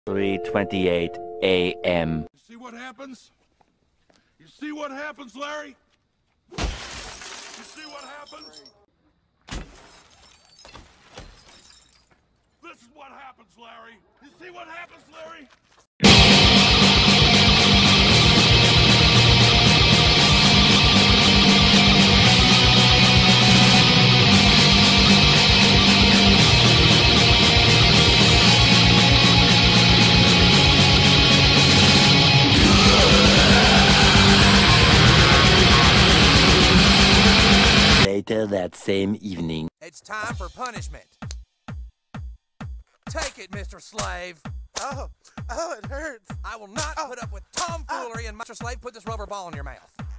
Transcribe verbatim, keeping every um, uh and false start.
three twenty-eight a m You see what happens? You see what happens, Larry? You see what happens? This is what happens, Larry. You see what happens, Larry? Later that same evening. It's time for punishment. Take it, Mister Slave. Oh, oh, it hurts. I will not Oh. put up with tomfoolery, and Mister Slave, put this rubber ball in your mouth.